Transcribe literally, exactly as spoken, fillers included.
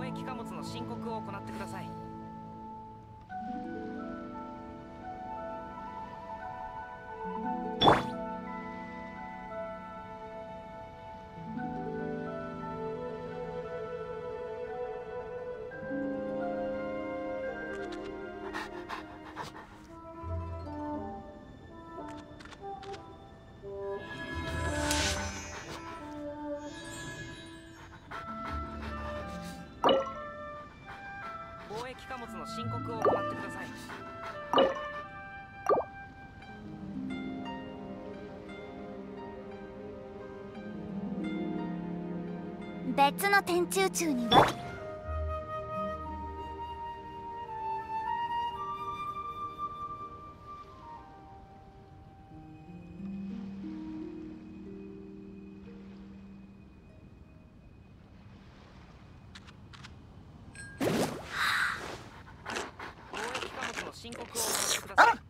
易貨物の申告を行ってください。貿易貨物の申告を行ってください。 別の天中柱には申告を行ってください。